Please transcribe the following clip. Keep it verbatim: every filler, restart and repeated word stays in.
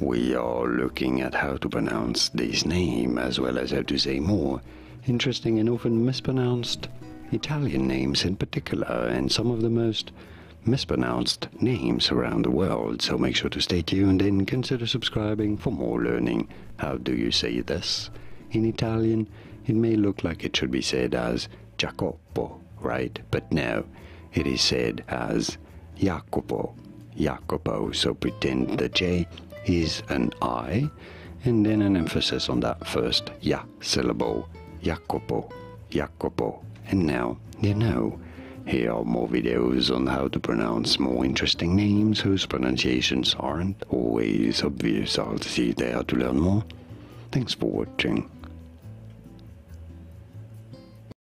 We are looking at how to pronounce this name as well as how to say more interesting and often mispronounced Italian names in particular, and some of the most mispronounced names around the world. So make sure to stay tuned and consider subscribing for more learning. How do you say this? In Italian, it may look like it should be said as Jacopo, right? But no, it is said as Jacopo, Jacopo. So pretend the J is an I, and then an emphasis on that first Ya syllable, Jacopo, Jacopo. And now you know. Here are more videos on how to pronounce more interesting names whose pronunciations aren't always obvious. I'll see you there to learn more. Thanks for watching.